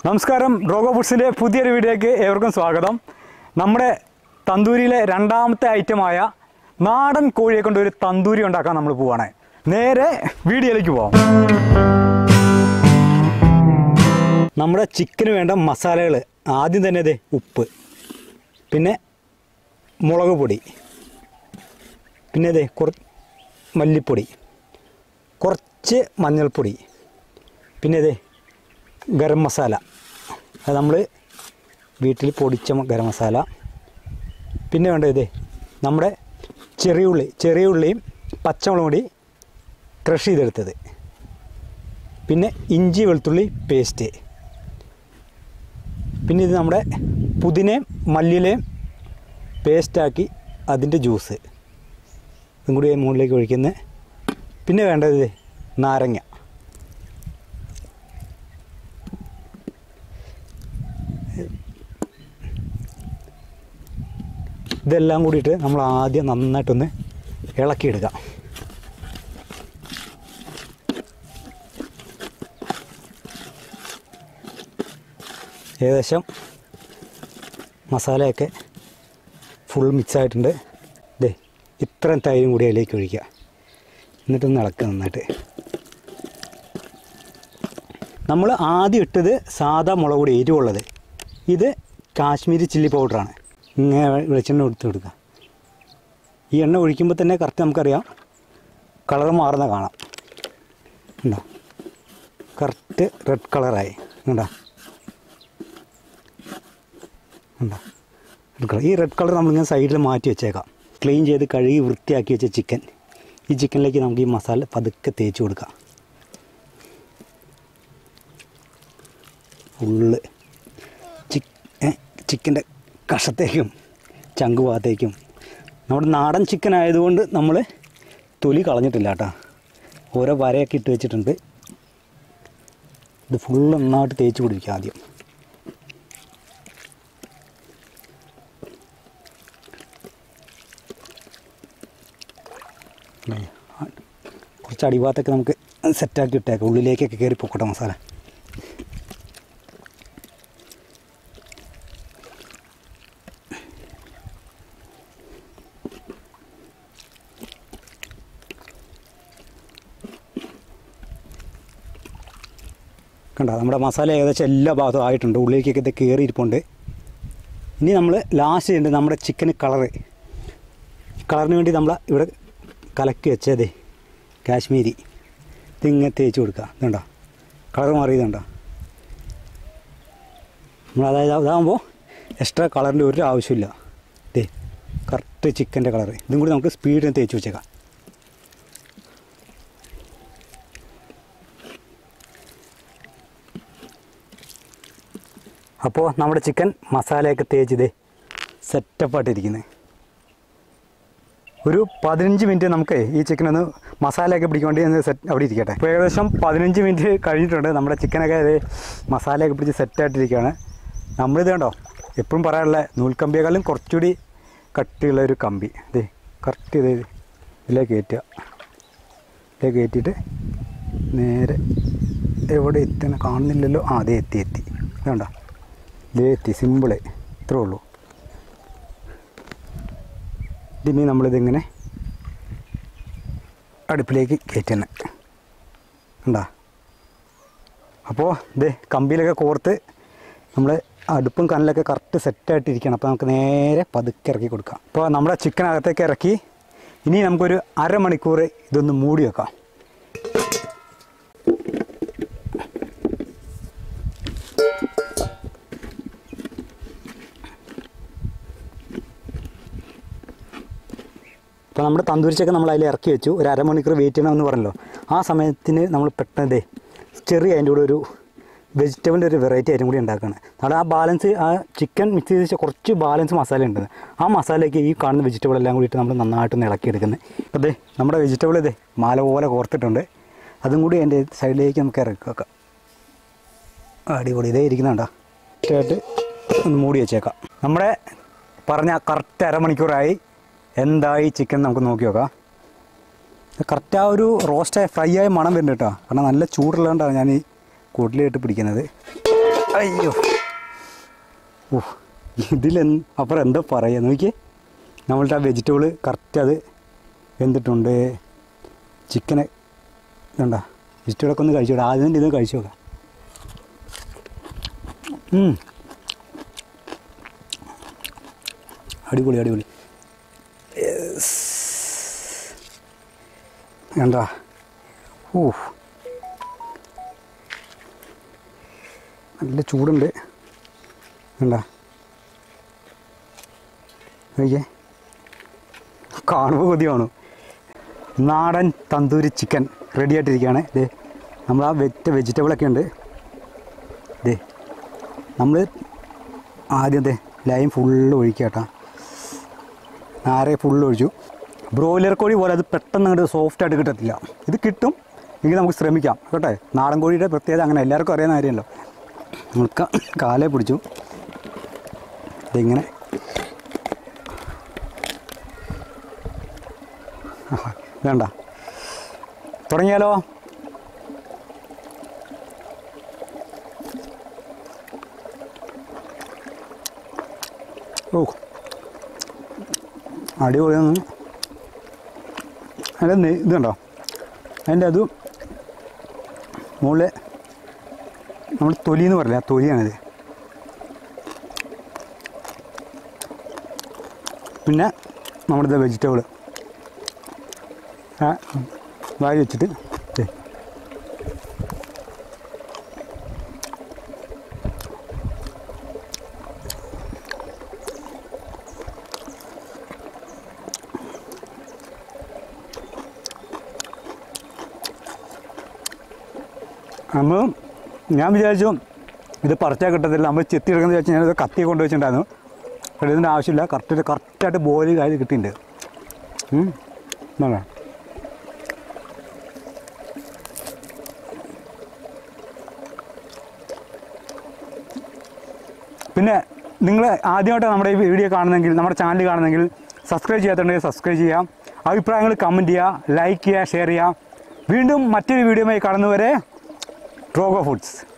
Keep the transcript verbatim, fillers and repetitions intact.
നമസ്കാരം, റോഗോ ഫുഡ്സിൻ്റെ പുതിയൊരു വീഡിയോയ്ക്ക് ഏവർക്കും സ്വാഗതം. നമ്മുടെ തന്തൂരിയിലെ രണ്ടാമത്തെ ഐറ്റമായ നാടൻ കോഴിയെ കൊണ്ട് ഒരു തന്തൂരി ഉണ്ടാക്കാൻ നമ്മൾ പോവാണ്. നേരെ വീഡിയോയിലേക്ക് പോവാം. നമ്മുടെ ചിക്കന് വേണ്ട മസാലകൾ ആദ്യം തന്നെ ഇതേ ഉപ്പ്, പിന്നെ മുളക് പൊടി, പിന്നെ ഇതേ കുറച്ച് മല്ലിപ്പൊടി, കുറച്ച് മഞ്ഞൾപ്പൊടി, പിന്നെ ഇതേ ഗരം മസാല, അത് നമ്മൾ വീട്ടിൽ പൊടിച്ച ഗരം മസാല. പിന്നെ വേണ്ട ഇതേ നമ്മുടെ ചെറിയ ഉള്ളി ചെറിയ ഉള്ളിയും പച്ചമുളകും കൂടി ക്രഷ് ചെയ്തെടുത്തത്, പിന്നെ ഇഞ്ചി വെളുത്തുള്ളി പേസ്റ്റ്, പിന്നെ ഇത് നമ്മുടെ പുതിനയും മല്ലിയിലയും പേസ്റ്റാക്കി അതിൻ്റെ ജ്യൂസ്, ഇതും കൂടി മുകളിലേക്ക് ഒഴിക്കുന്നത്. പിന്നെ വേണ്ടത് നാരങ്ങ, ഇതെല്ലാം കൂടിയിട്ട് നമ്മൾ ആദ്യം നന്നായിട്ടൊന്ന് ഇളക്കിയെടുക്കാം. ഏകദേശം മസാലയൊക്കെ ഫുൾ മിക്സായിട്ടുണ്ട്. ഇതേ ഇത്രയും തൈരും കൂടി അതിലേക്ക് ഒഴിക്കുക, എന്നിട്ടൊന്ന് ഇളക്കുക നന്നായിട്ട്. നമ്മൾ ആദ്യം ഇട്ടത് സാധാ മുളക് പൊടി എരിവുള്ളത്, ഇത് കാശ്മീരി ചില്ലി പൗഡറാണ്. ഇങ്ങനെ വെളിച്ചെണ്ണ എടുത്ത് കൊടുക്കുക. ഈ എണ്ണ ഒഴിക്കുമ്പോൾ തന്നെ കറക്റ്റ് നമുക്കറിയാം കളർ മാറുന്ന കാണാം. ഉണ്ടോ, കറക്റ്റ് റെഡ് കളറായി. ഉണ്ടോ ഉണ്ടോ റെഡ് കളർ. ഈ റെഡ് കളർ നമ്മളിങ്ങനെ സൈഡിൽ മാറ്റി വെച്ചേക്കാം. ക്ലീൻ ചെയ്ത് കഴുകി വൃത്തിയാക്കി വെച്ച ചിക്കൻ, ഈ ചിക്കനിലേക്ക് നമുക്ക് ഈ മസാല പതുക്കെ തേച്ച് കൊടുക്കാം. ഫുള്ള് ചിക്ക് ചിക്കൻ്റെ കഷത്തേക്കും ചങ്കുഭാഗത്തേക്കും. നമ്മുടെ നാടൻ ചിക്കൻ ആയതുകൊണ്ട് നമ്മൾ തൊലി കളഞ്ഞിട്ടില്ല കേട്ടോ, ഓരോ വരയൊക്കെ ഇട്ട് വെച്ചിട്ടുണ്ട്. ഇത് ഫുള്ള് നന്നായിട്ട് തേച്ച് പിടിക്കുക ആദ്യം. കുറച്ച് അടിഭാഗത്തൊക്കെ നമുക്ക് സെറ്റാക്കി ഇട്ടേക്കാം, ഉള്ളിലേക്കൊക്കെ കയറി പൊക്കട്ടെ മസാല. കണ്ടോ, നമ്മുടെ മസാല ഏകദേശം എല്ലാ ഭാഗത്തും ആയിട്ടുണ്ട്, ഉള്ളിലേക്കൊക്കെ ഇത് കയറി ഇരിപ്പുണ്ട്. ഇനി നമ്മൾ ലാസ്റ്റ് ചെയ്യേണ്ടത് നമ്മുടെ ചിക്കന് കളറ്. കളറിന് വേണ്ടി നമ്മൾ ഇവിടെ കലക്കി വെച്ചതേ കാശ്മീരി, ഇതിങ്ങനെ തേച്ച് കൊടുക്കുക. ഇതുണ്ടോ കളർ മാറിയതുണ്ടോ. നമ്മൾ അതായത് അതാകുമ്പോൾ എക്സ്ട്രാ കളറിൻ്റെ ഒരു ആവശ്യമില്ല. ഇതേ കറക്റ്റ് ചിക്കൻ്റെ കളറ്. ഇതും കൂടി നമുക്ക് സ്പീഡിന് തേച്ച് വെച്ചേക്കാം. അപ്പോൾ നമ്മുടെ ചിക്കൻ മസാലയൊക്കെ തേച്ചിതേ സെറ്റപ്പായിട്ടിരിക്കുന്നത്. ഒരു പതിനഞ്ച് മിനിറ്റ് നമുക്ക് ഈ ചിക്കനൊന്ന് മസാലയൊക്കെ പിടിക്കാൻ വേണ്ടി ഒന്ന് സെറ്റ് അവിടെ ഇരിക്കട്ടെ. ഇപ്പോൾ ഏകദേശം പതിനഞ്ച് മിനിറ്റ് കഴിഞ്ഞിട്ടുണ്ട്. നമ്മുടെ ചിക്കനൊക്കെ ഇത് മസാലയൊക്കെ പിടിച്ച് സെറ്റായിട്ടിരിക്കുകയാണ്. നമ്മളിത് കണ്ടോ, എപ്പോഴും പറയാനുള്ള നൂൽക്കമ്പിയേക്കാളും കുറച്ചുകൂടി കട്ടിയുള്ള ഒരു കമ്പി. ഇതേ കറക്റ്റ് ഇത് ഇതിലേക്ക് കയറ്റുക. ഇതിലേക്ക് കയറ്റിയിട്ട് നേരെ എവിടെ എത്തണം കാണുന്നില്ലല്ലോ. ആ അതേ എത്തി എത്തി ഇതുണ്ടോ, ഇതേ എത്തി. സിമ്പിള്, ഇത്രേ ഉള്ളൂ. ഇതിനി നമ്മളിതിങ്ങനെ അടുപ്പിലേക്ക് കയറ്റുന്നത് ഉണ്ടോ. അപ്പോൾ ഇതേ കമ്പിയിലൊക്കെ കോർത്ത് നമ്മൾ അടുപ്പും കനലൊക്കെ കറക്റ്റ് സെറ്റായിട്ടിരിക്കണം. അപ്പോൾ നമുക്ക് നേരെ പതുക്കെ ഇറക്കി കൊടുക്കാം. അപ്പോൾ നമ്മുടെ ചിക്കനകത്തേക്ക് ഇറക്കി ഇനി നമുക്കൊരു അരമണിക്കൂർ ഇതൊന്ന് മൂടി വെക്കാം. അപ്പോൾ നമ്മുടെ തന്തൂരിച്ചൊക്കെ നമ്മൾ അതിൽ ഇറക്കി വെച്ചു. ഒരു അരമണിക്കൂർ വെയിറ്റ് ചെയ്യണമെന്ന് പറഞ്ഞല്ലോ. ആ സമയത്തിന് നമ്മൾ പെട്ടെന്ന് ചെറിയ അതിൻ്റെ കൂടെ ഒരു വെജിറ്റബിളിൻ്റെ ഒരു വെറൈറ്റി ആയിട്ടും കൂടി ഉണ്ടാക്കുകയാണ്. അവിടെ ആ ബാലൻസ്, ആ ചിക്കൻ മിക്സ് ചെയ്ത് വെച്ചാൽ കുറച്ച് ബാലൻസ് മസാല ഉണ്ട്. ആ മസാലയ്ക്ക് ഈ കാണുന്ന വെജിറ്റബിൾ എല്ലാം കൂടിയിട്ട് നമ്മൾ നന്നായിട്ടൊന്ന് ഇളക്കിയെടുക്കുന്നത്. അപ്പോൾ അതെ നമ്മുടെ വെജിറ്റബിൾ ഇതേ മാല പോലെ കോർത്തിട്ടുണ്ട്. അതും കൂടി അതിൻ്റെ സൈഡിലേക്ക് നമുക്ക് ഇറക്കി വെക്കാം. അടിപൊളി ഇതേ ഇരിക്കുന്നുണ്ടോ. കറക്റ്റായിട്ട് ഒന്ന് മൂടി വെച്ചേക്കാം. നമ്മുടെ പറഞ്ഞ കറക്റ്റ് അരമണിക്കൂറായി. എന്തായി ചിക്കൻ നമുക്ക് നോക്കി നോക്കാം. കറക്റ്റ് ആ ഒരു റോസ്റ്റായ ഫ്രൈ ആയ മണം വരുന്നുണ്ട് കേട്ടോ. കാരണം നല്ല ചൂടുള്ളതുകൊണ്ടാണ് ഞാൻ ഈ കൂട്ടിലിട്ട് പിടിക്കുന്നത്. അയ്യോ ഓ ഇതിൽ അപ്പുറം എന്താ പറയുക നോക്കിയേ നമ്മളുടെ ആ വെജിറ്റബിൾ കറക്റ്റ് അത് വെന്തിട്ടുണ്ട് ചിക്കന് ഇതുണ്ടാ വെജിറ്റബിളൊക്കെ ഒന്ന് കഴിച്ചു നോക്കാം ആദ്യം തന്നെ ഇത് കഴിച്ചു നോക്കാം അടിപൊളി അടിപൊളി എന്താ ഓ നല്ല ചൂടുണ്ട് എന്താ നോക്കിയേ കാണുമ്പോൾ കൊതിയാണ് നാടൻ തന്തൂരി ചിക്കൻ റെഡി ആയിട്ടിരിക്കുകയാണ് ഇതേ നമ്മൾ ആ വെറ്റ വെജിറ്റബിളൊക്കെ ഉണ്ട് ഇതേ നമ്മൾ ആദ്യം ദേ ലൈം ഫുള്ള് ഒഴിക്കുക കേട്ടോ നാരെ ഫുള്ള് ഒഴിച്ചു ബ്രോയിലർ കോഴി പോലെ അത് പെട്ടെന്ന് അങ്ങോട്ട് സോഫ്റ്റായിട്ട് കിട്ടത്തില്ല ഇത് കിട്ടും എങ്കിൽ നമുക്ക് ശ്രമിക്കാം കേട്ടെ നാടൻ കോഴിയുടെ പ്രത്യേകത അങ്ങനെ എല്ലാവർക്കും അറിയാവുന്ന കാര്യമല്ലോ നമുക്ക് കാലേ പിടിച്ചു ഇതിങ്ങനെ വേണ്ട തുടങ്ങിയാലോ ഓ അടിപൊളിയൊന്നും അതിൻ്റെ ഇത് കണ്ടോ അതിൻ്റെ അത് മുകളിൽ നമ്മൾ തൊലി എന്ന് പറയില്ല ആ തൊലിയാണിത് പിന്നെ നമ്മുടെ വെജിറ്റബിൾ ആ വാരി വെച്ചിട്ട് നമ്മൾ ഞാൻ വിചാരിച്ചു ഇത് പറിച്ചാൽ കിട്ടത്തില്ല നമ്മൾ ചെത്തിയെടുക്കുന്നത് വെച്ചാൽ ഞാനത് കത്തി കൊണ്ട് വെച്ചിട്ടുണ്ടായിരുന്നു പക്ഷേ ഇതിൻ്റെ ആവശ്യമില്ല കറക്റ്റ് കറക്റ്റായിട്ട് ബോയിൽ കാര്യം കിട്ടിയിട്ടുണ്ട് എന്നാ പിന്നെ നിങ്ങൾ ആദ്യമായിട്ടാണ് നമ്മുടെ ഈ വീഡിയോ കാണുന്നെങ്കിൽ നമ്മുടെ ചാനൽ കാണുന്നെങ്കിൽ സബ്സ്ക്രൈബ് ചെയ്യാത്തുണ്ടെങ്കിൽ സബ്സ്ക്രൈബ് ചെയ്യാം അഭിപ്രായങ്ങൾ കമൻറ്റ് ചെയ്യുക ലൈക്ക് ചെയ്യുക ഷെയർ ചെയ്യുക വീണ്ടും മറ്റൊരു വീഡിയോയുമായി കാണുന്നവരെ ട്രോഗോ ഫുഡ്സ്